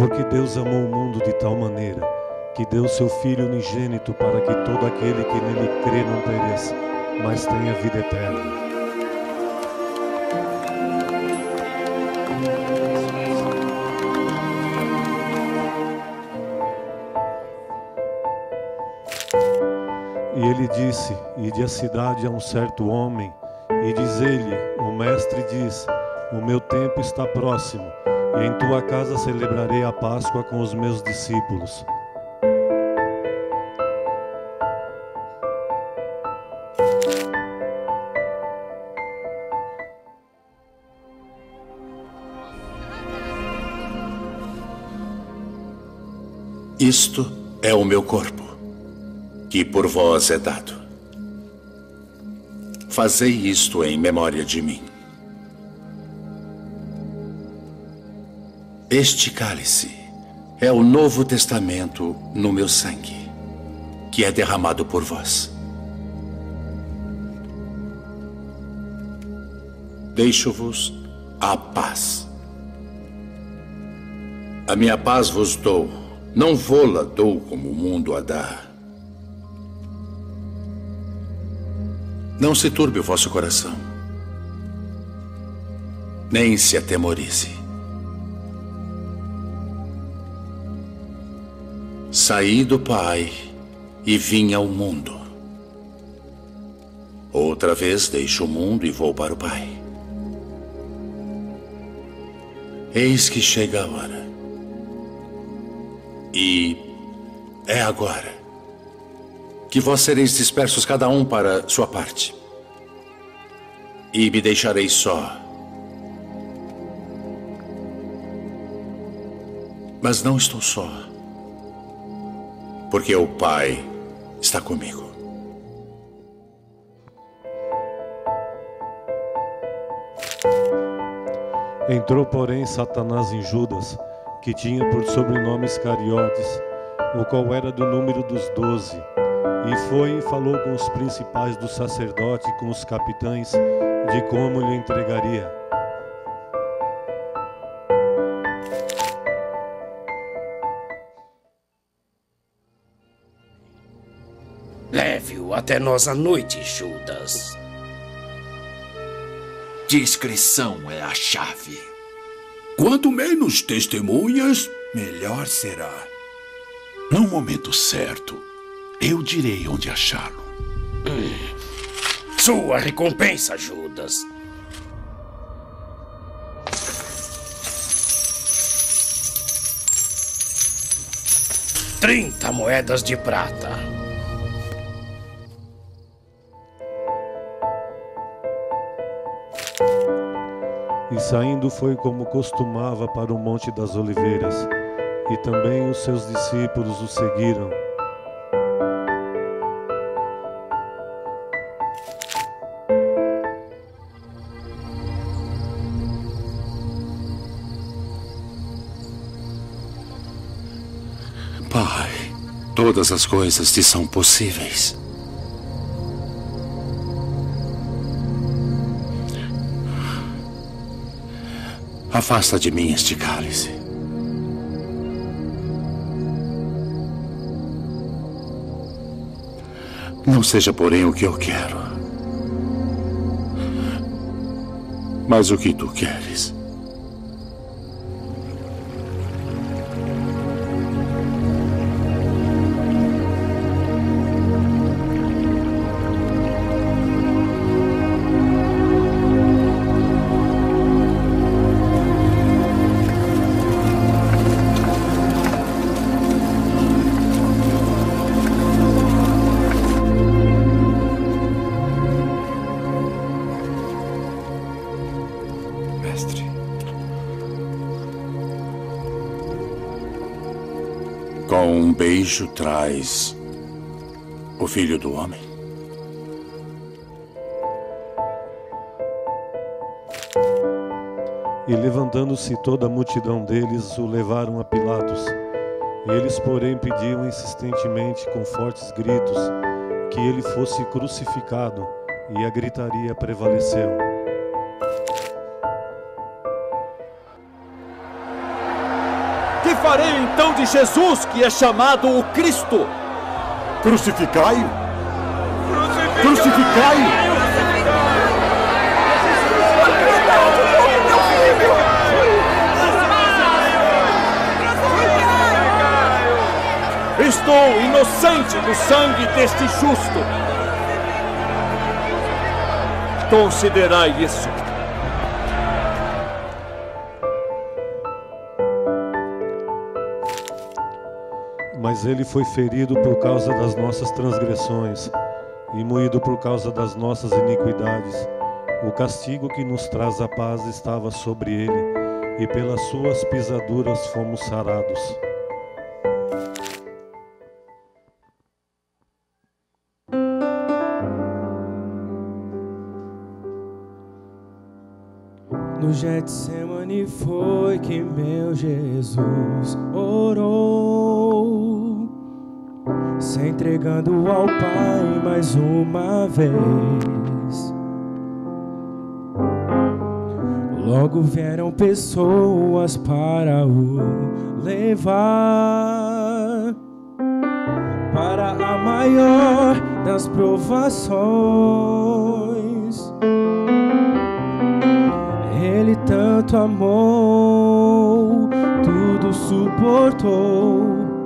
Porque Deus amou o mundo de tal maneira que deu seu Filho unigênito para que todo aquele que nele crê não pereça, mas tenha vida eterna. E ele disse: ide à cidade a um certo homem, e diz ele: o mestre diz, o meu tempo está próximo, e em tua casa celebrarei a Páscoa com os meus discípulos. Isto é o meu corpo, que por vós é dado. Fazei isto em memória de mim. Este cálice é o Novo Testamento no meu sangue, que é derramado por vós. Deixo-vos a paz. A minha paz vos dou, não vô-la dou como o mundo a dá. Não se turbe o vosso coração, nem se atemorize. Saí do Pai e vim ao mundo. Outra vez deixo o mundo e vou para o Pai. Eis que chega a hora. E é agora que vós sereis dispersos cada um para sua parte. E me deixareis só. Mas não estou só, porque o Pai está comigo. Entrou, porém, Satanás em Judas, que tinha por sobrenome Iscariotes, o qual era do número dos 12, e foi e falou com os principais do sacerdote e com os capitães de como lhe entregaria. Leve-o até nós à noite, Judas. Discrição é a chave. Quanto menos testemunhas, melhor será. No momento certo, eu direi onde achá-lo. Sua recompensa, Judas. Trinta moedas de prata. E saindo foi como costumava para o Monte das Oliveiras, e também os seus discípulos o seguiram. Pai, todas as coisas te são possíveis. Afasta de mim este cálice. Não seja, porém, o que eu quero, mas o que tu queres. Com um beijo traz o Filho do Homem. E levantando-se toda a multidão deles, o levaram a Pilatos. Eles, porém, pediam insistentemente com fortes gritos que ele fosse crucificado, e a gritaria Que Que farei então de Jesus, que é chamado o Cristo? Crucificai-o! Crucificai-o! Estou inocente do sangue deste justo. Considerai isso. Mas ele foi ferido por causa das nossas transgressões e moído por causa das nossas iniquidades. O castigo que nos traz a paz estava sobre ele, e pelas suas pisaduras fomos sarados. No Getsemane foi que meu Jesus orou, se entregando ao Pai mais uma vez. Logo vieram pessoas para o levar para a maior das provações. Ele tanto amou, tudo suportou.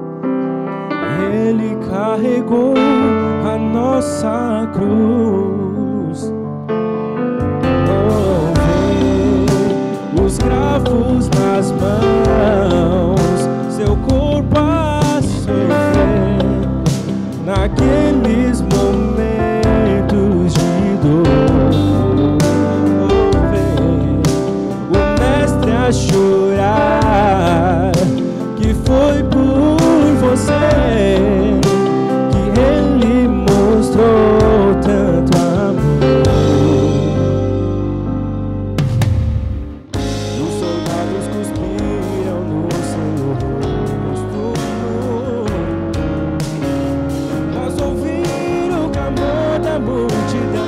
Ele carregou a nossa cruz. Oh, vê os cravos nas mãos, seu corpo a sofrer naqueles momentos de dor. A chorar, que foi por você que ele mostrou tanto amor. Os soldados cuspiram no seu rosto, mas ouviram o clamor da multidão.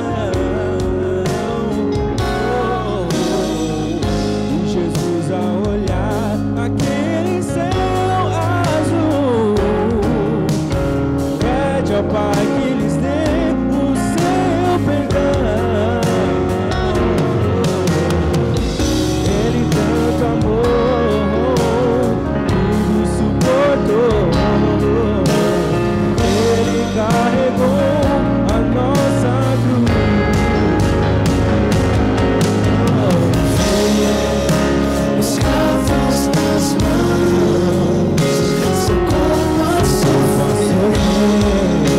Pai, que lhes dê o seu perdão. Ele tanto amou, tudo suportou. Ele carregou a nossa cruz. Os cravos nas mãos, seu corpo a sofrer.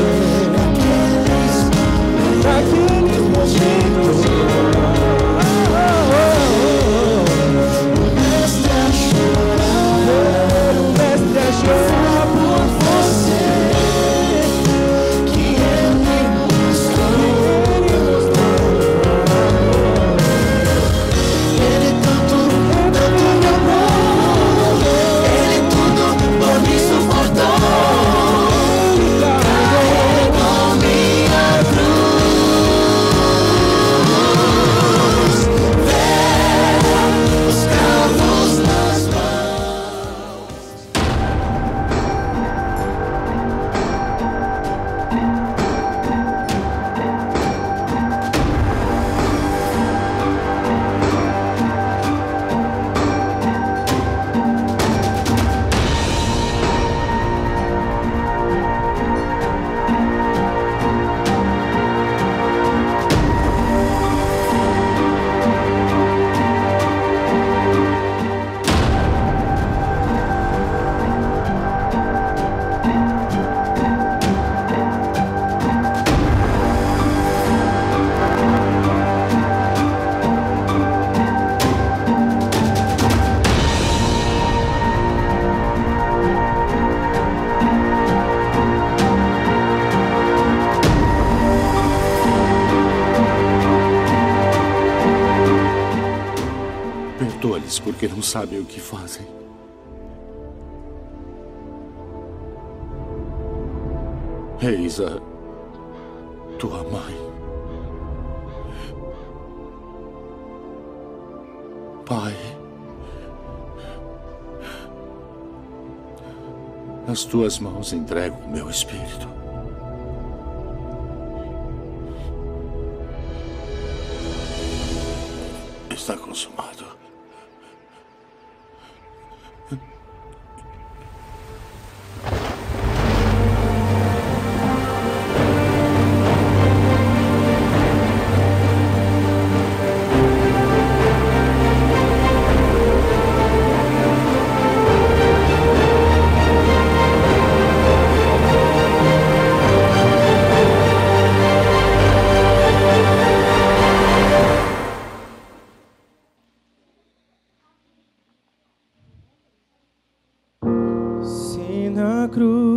Porque não sabem o que fazem. Eis a tua mãe. Pai, Nas tuas mãos entrego o meu espírito. Está consumado. cruz